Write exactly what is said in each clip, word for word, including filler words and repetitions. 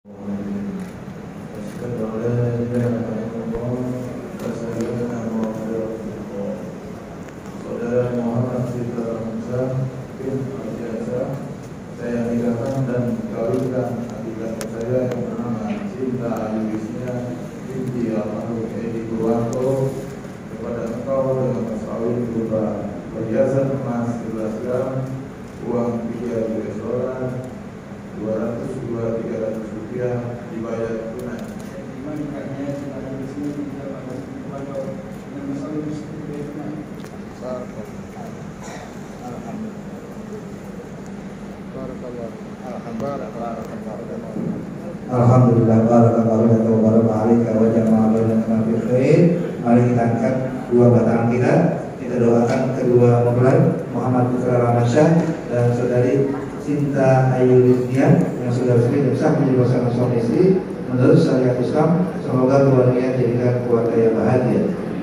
Alhamdulillah, barakallahu laka wa baraka alaika wa jama'a bainana fil khair. Mari kita angkat dua batang kita. Kita doakan kedua mempelai Muhammad Putra Ramadsyah dan saudari Sinta Ayu Riznia yang sudah resmi dan sah menjadi pasangan suami istri menurut syariat Islam. Semoga keluarganya dijadikan keluarga yang bahagia.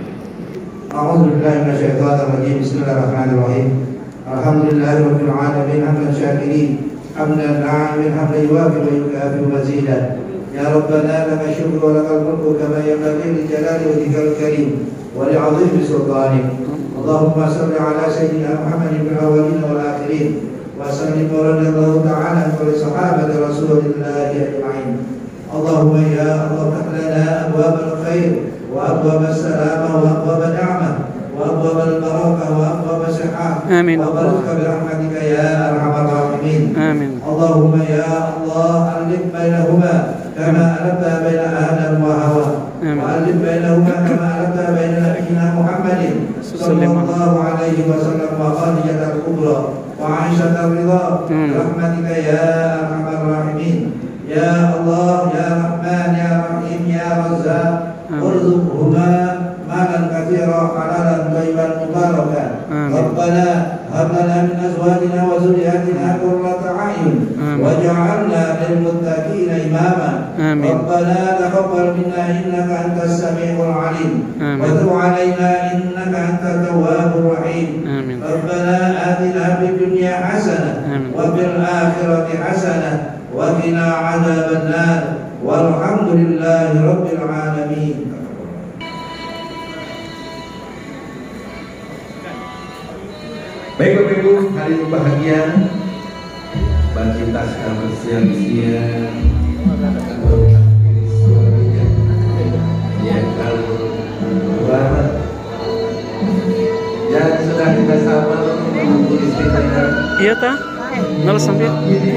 A'udzubillahi minasyaitonir rajim. Bismillahirrahmanirrahim. Alhamdulillahirabbil alamin hamdan syakirin hamdan na'imin hamdan yuwafiqu wa yukafi'u mazidan. Ya Rabbana laka syukru wa lakal mulku kama yanbaghi li jalali wajhikal karim wa li'azimi sultanik. Allahumma salli ala sayyidina Muhammadin fil awwalin wal akhirin wa sallim wa radiyallahu ta'ala an kulli sahabati Rasulillahi ajma'in. Allahumma ya Allah lana abwabal khair wa abwabas salamah wa abwabal ni'mah wa abwabal barakah wa abwabas sihah. Amin. Wa barik bi rahmatika ya arhamar rahimin. Amin. Allahumma ya Allah alif bainahuma kama alafta baina Adam wa Hawa wa alif bainahuma kama alafta baina nabiyyina Muhammadin sallallahu alaihi wasallam wa Khadijah al-Kubra wa Aisyah ar-Ridha rahmatika ya arhamar rahimin. Ya Allah ya Rahman ya Rahim ya Razzaq urzuqhuma malan katsira halalan thayyiban mubarakan. Rabbana hab lana min azwajina wa dhurriyyatina qurrata a'yun waj'alna lil muttaqina imama. Rabbana taqabbal minna innaka antas samiul alim wa tub 'alaina innaka antat tawwabur rahim. Rabbana atina fid dunya hasanah wa fil akhirati hasanah wa qina 'adzaban nar walhamdulillahi rabbil alamin. Baik Bapak Ibu, hari ini bahagia Bang Cinta sekarang bersiap-siap ya kalau Bapak yang sudah kita sama menunggu istri kita. Iya ta? Nol sampai.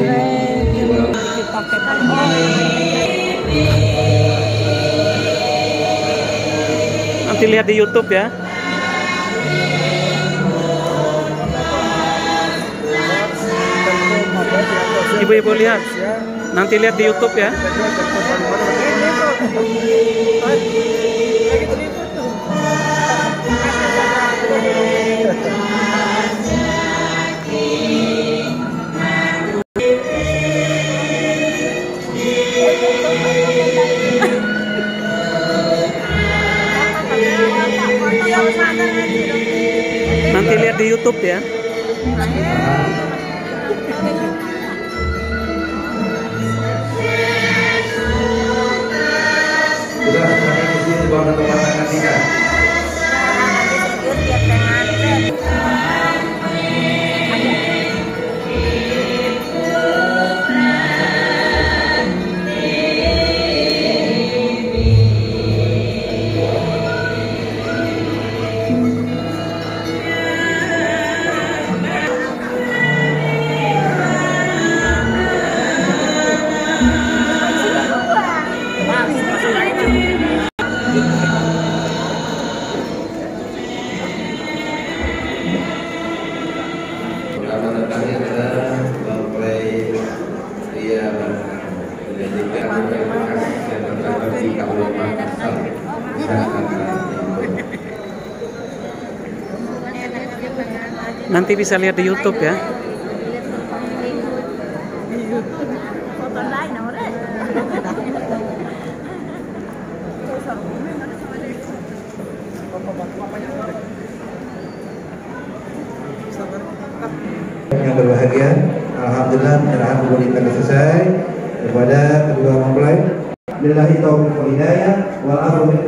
Nanti lihat di YouTube ya. Ibu-ibu lihat, nanti lihat di YouTube ya. Nanti lihat di YouTube ya. Sudah sampai di sini bawa ke tempat tangga tiga. Nanti bisa lihat di YouTube ya. Yang berbahagia, alhamdulillah penyerahan buku kita selesai kepada kedua mempelai. Lillahi taufiq wal hidayah wal amru min